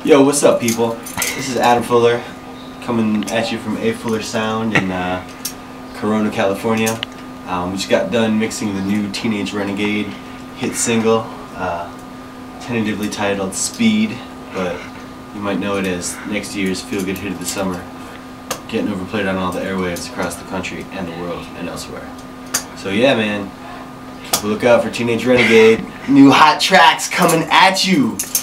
Yo, what's up, people? This is Adam Fuller, coming at you from A Fuller Sound in Corona, California. We just got done mixing the new Teenage Renegade hit single, tentatively titled Speed, but you might know it as next year's feel-good hit of the summer, getting overplayed on all the airwaves across the country and the world and elsewhere. So yeah, man, look out for Teenage Renegade. New hot tracks coming at you.